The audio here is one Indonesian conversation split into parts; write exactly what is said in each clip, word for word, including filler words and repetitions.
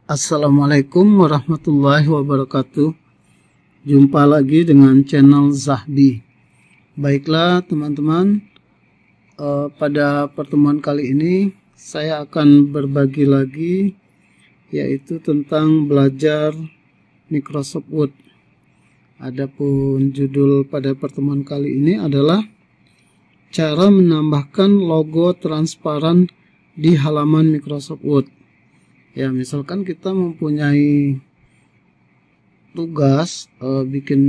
Assalamualaikum warahmatullahi wabarakatuh. Jumpa lagi dengan channel Zahbi. Baiklah teman-teman, eh, pada pertemuan kali ini saya akan berbagi lagi, yaitu tentang belajar Microsoft Word. Adapun judul pada pertemuan kali ini adalah cara menambahkan logo transparan di halaman Microsoft Word. Ya, misalkan kita mempunyai tugas e, bikin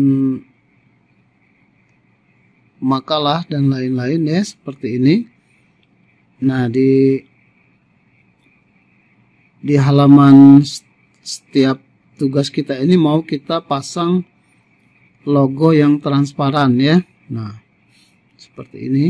makalah dan lain-lain ya, seperti ini. Nah, di di halaman setiap tugas kita ini mau kita pasang logo yang transparan ya. Nah, seperti ini.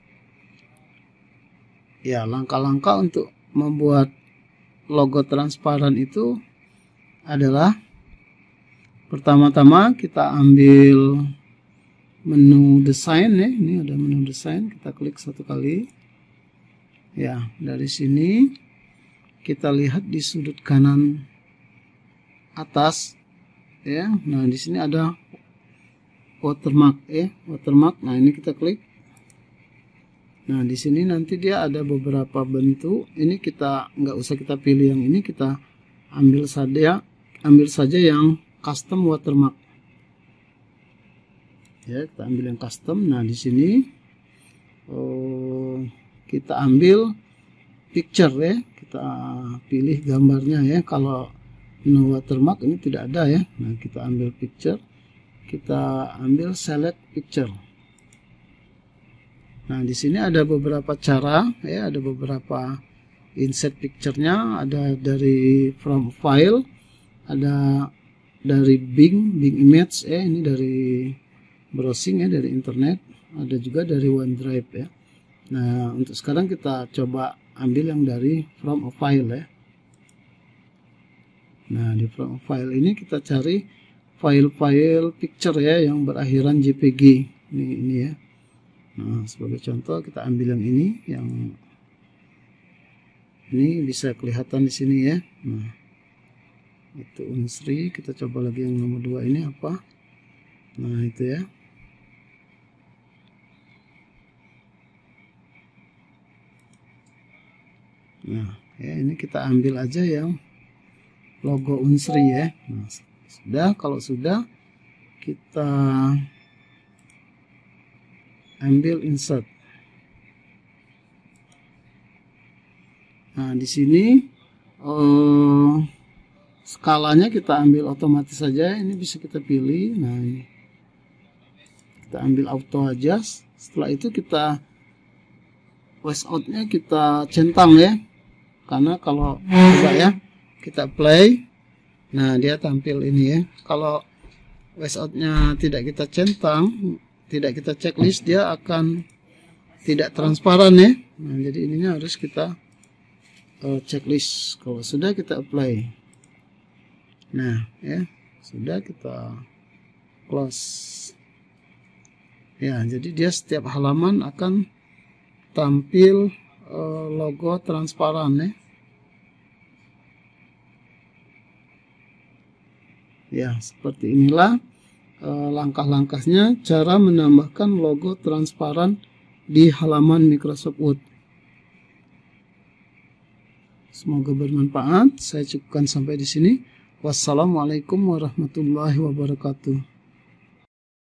Ya, langkah-langkah untuk membuat logo transparan itu adalah pertama-tama kita ambil menu desain ya. Ini ada menu desain, kita klik satu kali. Ya, dari sini kita lihat di sudut kanan atas ya. Nah, di sini ada watermark ya, watermark. Nah, ini kita klik. Nah, di sini nanti dia ada beberapa bentuk. Ini kita nggak usah kita pilih yang ini, kita ambil saja, ambil saja yang custom watermark. Ya, kita ambil yang custom. Nah, di sini oh, kita ambil picture ya. Kita pilih gambarnya ya. Kalau no watermark ini tidak ada ya. Nah, kita ambil picture. Kita ambil select picture. Nah, di sini ada beberapa cara ya, ada beberapa insert picture-nya, ada dari from file, ada dari Bing, Bing Image ya, ini dari browsing ya, dari internet, ada juga dari OneDrive ya. Nah, untuk sekarang kita coba ambil yang dari from a file ya. Nah, di from a file ini kita cari file-file picture ya yang berakhiran J P G. Ini ini ya. Nah, sebagai contoh kita ambil yang ini, yang ini bisa kelihatan di sini ya. Nah, itu Unsri. Kita coba lagi yang nomor dua ini apa? Nah, itu ya. Nah, ya ini kita ambil aja yang logo Unsri ya. Nah, sudah, kalau sudah kita ambil insert. Nah, di sini uh, skalanya kita ambil otomatis saja. Ini bisa kita pilih. Nah, ini kita ambil auto aja. Setelah itu kita wash outnya kita centang ya. Karena kalau coba ya kita play, nah dia tampil ini ya. Kalau wash outnya tidak kita centang, tidak kita checklist, dia akan tidak transparan ya. Nah, jadi ininya harus kita uh, checklist. Kalau sudah kita apply. Nah, ya, sudah kita close. Ya, jadi dia setiap halaman akan tampil uh, logo transparan ya. Ya, seperti inilah langkah-langkahnya cara menambahkan logo transparan di halaman Microsoft Word. Semoga bermanfaat. Saya cukupkan sampai di sini. Wassalamualaikum warahmatullahi wabarakatuh.